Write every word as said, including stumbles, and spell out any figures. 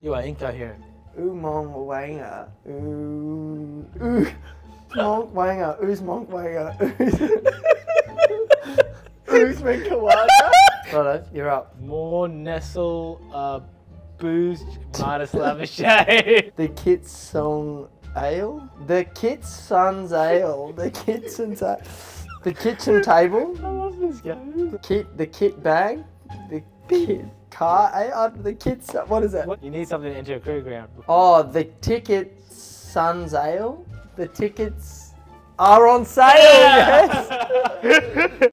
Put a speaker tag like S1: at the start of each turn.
S1: You are incoherent.
S2: Oomong wanga. Ooh. Ooh. Monk wanga. Usman wanga. Usman Khawaja. Righto, you're up.
S1: More Nestle, uh, booze, Marnus Labuschagne.
S2: The Kit's Song Ale? The Kit's Son's Ale. The kitchen ta The kitchen table.
S1: I love this game.
S2: The kit the kit bag. The kit car ale. The kit's what is that?
S1: What? You need something to enter a career ground.
S2: Oh, the ticket Son's Ale. The tickets are on sale, yes!